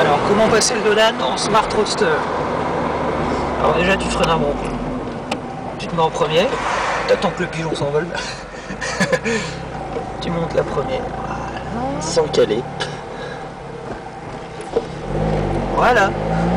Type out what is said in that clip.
Alors, comment passer le Dolan en Smart Roadster? Alors déjà, tu freines un bon coup. Tu te mets en premier, t'attends que le pigeon s'envole. Tu montes la première. Voilà. Sans caler. Voilà.